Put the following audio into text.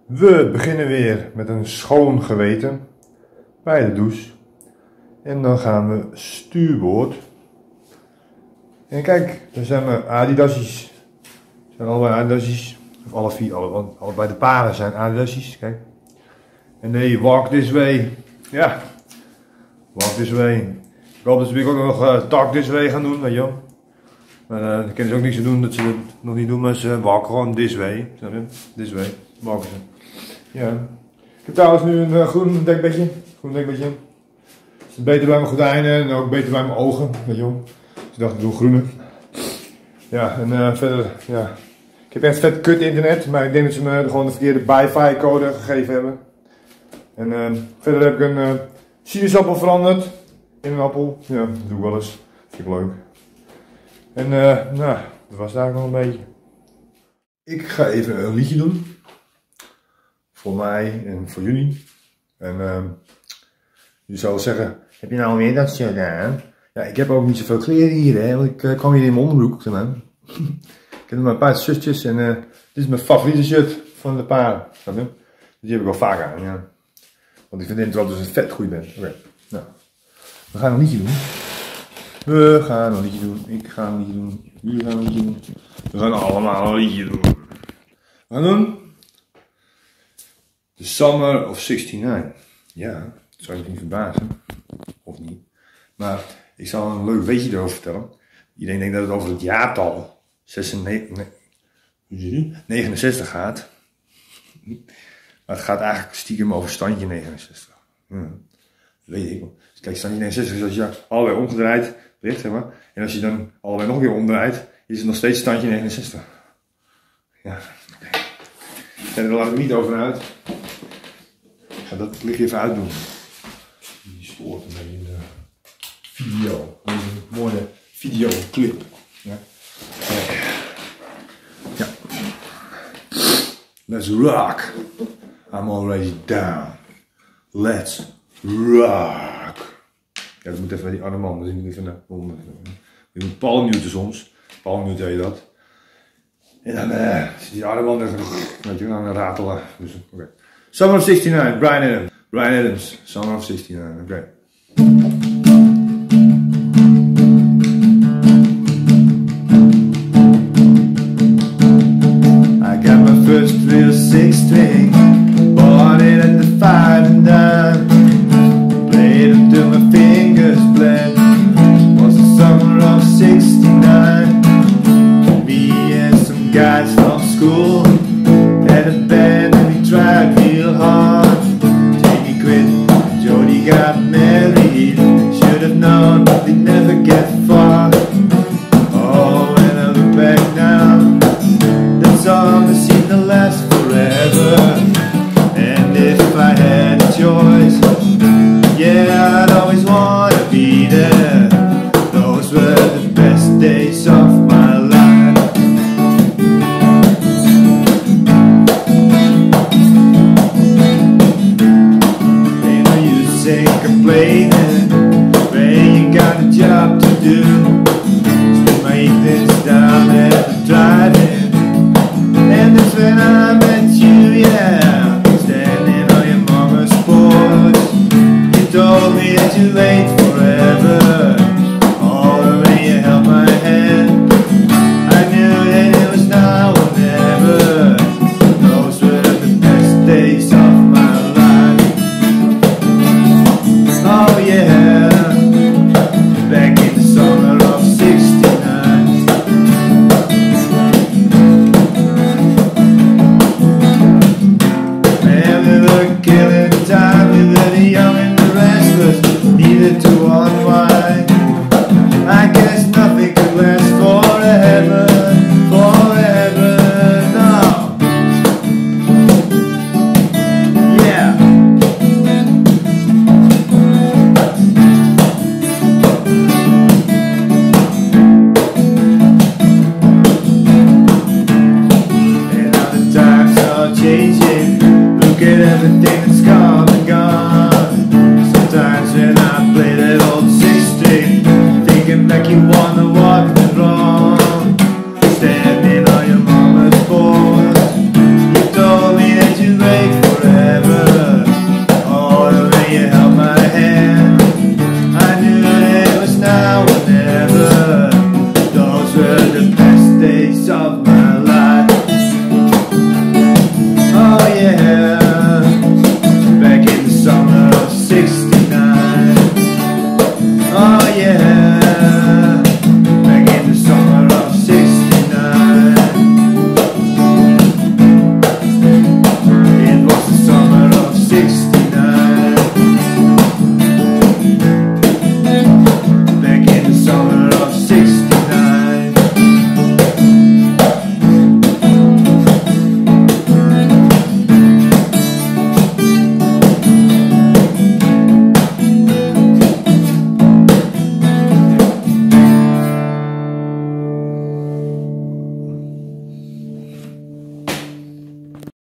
We beginnen weer met een schoon geweten bij de douche. En dan gaan we stuurboord. En kijk, daar zijn mijn Adidasjes. Het zijn allebei Adidasjes. Of alle vier, allebei de paren zijn Adidasjes. Kijk. En nee, walk this way. Ja, walk this way. Ik hoop dat ze ook nog talk this way gaan doen, weet je wel. Maar dan kunnen ze ook niks aan doen dat ze het nog niet doen, maar ze walken gewoon this way. Snap je? This way. Walken ze. Ja. Ik heb trouwens nu een groen dekbedje. Het is beter bij mijn gordijnen en ook beter bij mijn ogen, weet je wel. Dus ik dacht, ik doe groene. Ja, en verder, ja. Ik heb echt vet kut internet, maar ik denk dat ze me gewoon de verkeerde Wi-Fi code gegeven hebben. En verder heb ik een sinaasappel veranderd in een appel. Ja, dat doe ik wel eens. Vind ik leuk. En nou, dat was het eigenlijk nog een beetje. Ik ga even een liedje doen. Voor mij en voor jullie. En je zou zeggen, heb je nou weer dat shirt aan? Ja, ik heb ook niet zoveel kleren hier, hè, want ik kwam hier in mijn onderbroek. Zeg maar. Ik heb maar een paar shirtjes en dit is mijn favoriete shirt van de paar. Die heb ik wel vaak aan, ja. Want ik vind het wel dus een vet goed ben. Oké, nou. We gaan een liedje doen. We gaan een liedje doen. Ik ga een liedje doen. Jullie gaan een liedje doen. We gaan allemaal een liedje doen. We gaan doen The Summer of '69. Ja, dat zou je niet verbazen. Of niet. Maar ik zal een leuk weetje erover vertellen. Iedereen denkt dat het over het jaartal 69 gaat. Maar het gaat eigenlijk stiekem over standje 69. Ja, dat weet ik wel. Dus kijk, standje 69 is als je allebei omgedraaid ligt, zeg maar. En als je dan allebei nog een keer omdraait, is het nog steeds standje 69. Ja, oké. En daar laat ik niet over uit. Ik ga dat lichtje even uitdoen. Die stoort een beetje in de video. Een mooie videoclip. Ja. Ja. Let's rock. I'm already down. Let's rock. Ja, dat moet even met die arme man. Dus ik moet even naar onder. Je moet palmuten soms. Palmuten heet dat. En dan zit die arme man er aan het ratelen. Dus, okay. Summer of '69, Bryan Adams. Bryan Adams, Summer of '69, oké. I got my first real six-string, bought it at the 5 and dime. Played it till my fingers bled. Was the summer of '69. Me and some guys from school had a band and we tried real hard. Jamie quit, Jody got married. Should have known we'd never get far. Oh, when I look back now, that song seemed to last forever. And if I had a choice, yeah, I'd always want to be there. Those were the best days of my life. Complaining, when you got a job to do. Spend my evenings down there driving. And that's when I met you, yeah. Standing on your mama's porch. You told me that you'd wait forever. All the way you held my hand, I knew that it was now or never. Those were the best days of my life. Oh yeah, back in the summer of '69. Man, we were killing time, we were the young and the restless, needed to unwind. I guess nothing could last forever, forever, no. Yeah. Changing, look at everything that's